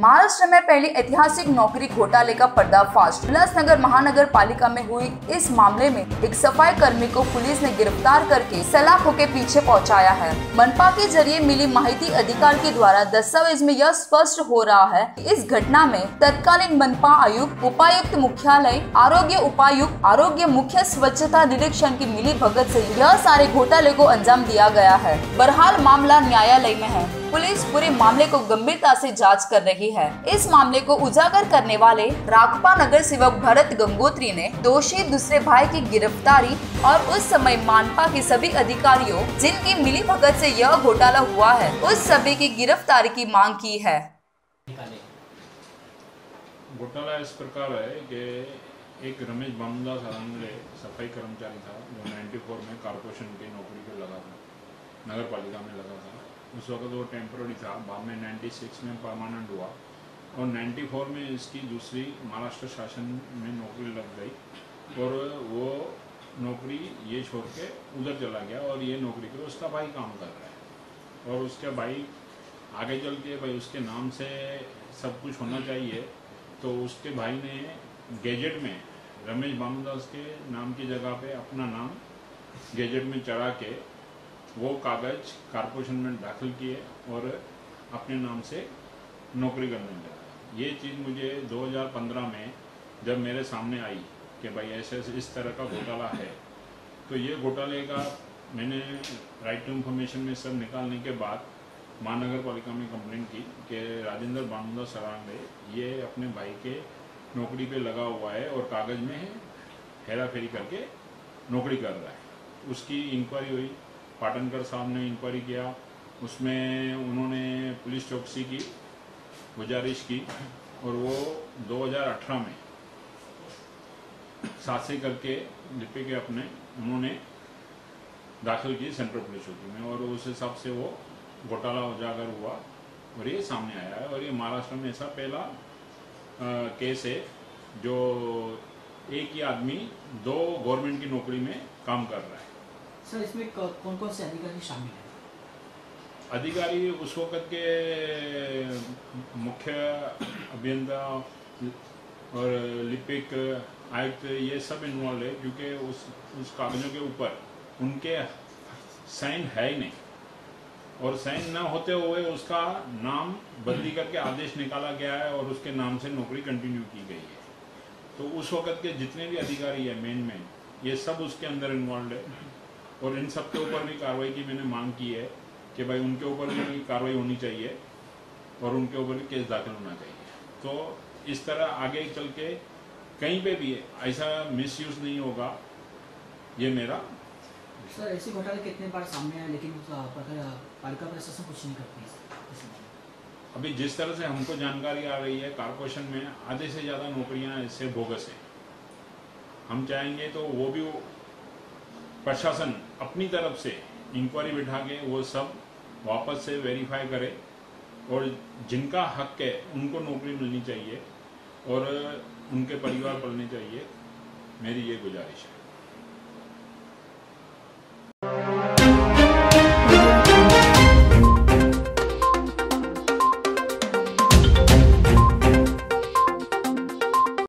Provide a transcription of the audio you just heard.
महाराष्ट्र में पहली ऐतिहासिक नौकरी घोटाले का पर्दाफाश। उल्लासनगर महानगर पालिका में हुई इस मामले में एक सफाई कर्मी को पुलिस ने गिरफ्तार करके सलाखों के पीछे पहुंचाया है। मनपा के जरिए मिली माहिती अधिकार के द्वारा दस्तावेज में यह स्पष्ट हो रहा है कि इस घटना में तत्कालीन मनपा आयुक्त, उपायुक्त मुख्यालय, आरोग्य उपायुक्त, आरोग्य मुख्य स्वच्छता निरीक्षण की मिली भगत से यह सारे घोटाले को अंजाम दिया गया है। बहरहाल मामला न्यायालय में है। पुलिस पूरे मामले को गंभीरता से जांच कर रही है। इस मामले को उजागर करने वाले राकपा नगर सेवक भरत गंगोत्री ने दोषी दूसरे भाई की गिरफ्तारी और उस समय मानपा के सभी अधिकारियों जिनकी मिलीभगत से यह घोटाला हुआ है, उस सभी की गिरफ्तारी की मांग की है। घोटाला इस प्रकार है कि एक रमेश बामदास अरांगड़े सफाई कर्मचारी था जो 94 में कारपोरेशन की नौकरी पे लगा था, नगर पालिका में लगा था। उस वक्त वो टेम्पररी था, बाद में 96 में परमानेंट हुआ और 94 में इसकी दूसरी महाराष्ट्र शासन में नौकरी लग गई और वो नौकरी ये छोड़ के उधर चला गया और ये नौकरी पे उसका भाई काम कर रहा है। और उसका भाई आगे चल के भाई उसके नाम से सब कुछ होना चाहिए, तो उसके भाई ने गैजेट में रमेश बामदास के नाम की जगह पे अपना नाम गैजेट में चढ़ा के वो कागज कारपोरेशन में दाखिल किए और अपने नाम से नौकरी करने लगा। ये चीज़ मुझे 2015 में जब मेरे सामने आई कि भाई ऐसे इस तरह का घोटाला है, तो ये घोटाले का मैंने राइट टू इन्फॉर्मेशन में सब निकालने के बाद महानगर पालिका में कंप्लेंट की कि राजेंद्र बामदास अरांगड़े ये अपने भाई के नौकरी पे लगा हुआ है और कागज़ में हेरा फेरी करके नौकरी कर रहा है। उसकी इंक्वायरी हुई, पाटनकर साहब ने इंक्वायरी किया, उसमें उन्होंने पुलिस चौकसी की गुजारिश की और वो 2018 में साथी करके लिपि के अपने उन्होंने दाखिल की सेंट्रल पुलिस चौकी में और उस हिसाब से वो घोटाला उजागर हुआ और ये सामने आया है। और ये महाराष्ट्र में ऐसा पहला केस है जो एक ही आदमी दो गवर्नमेंट की नौकरी में काम कर रहा है। सर, इसमें कौन कौन से अधिकारी शामिल हैं? अधिकारी उस वक्त के मुख्य अभियंता और लिपिक आयुक्त ये सब इन्वॉल्व है, क्योंकि उस कागजों के ऊपर उनके साइन है ही नहीं और साइन न होते हुए उसका नाम बदली करके आदेश निकाला गया है और उसके नाम से नौकरी कंटिन्यू की गई है। तो उस वक्त के जितने भी अधिकारी है मेन ये सब उसके अंदर इन्वॉल्व है और इन सब के ऊपर भी कार्रवाई की मैंने मांग की है कि भाई उनके ऊपर भी कार्रवाई होनी चाहिए और उनके ऊपर भी केस दाखिल होना चाहिए। तो इस तरह आगे चल के कहीं पे भी ऐसा मिसयूज नहीं होगा, ये मेरा। सर, ऐसे घोटाले कितने बार सामने आए लेकिन पालिका प्रशासन कुछ नहीं करती है। अभी जिस तरह से हमको जानकारी आ रही है, कारपोरेशन में आधे से ज़्यादा नौकरियां इससे बोगस है। हम चाहेंगे तो वो भी प्रशासन अपनी तरफ से इंक्वायरी बिठा के वो सब वापस से वेरीफाई करे और जिनका हक है उनको नौकरी मिलनी चाहिए और उनके परिवार पलने चाहिए। मेरी ये गुजारिश है।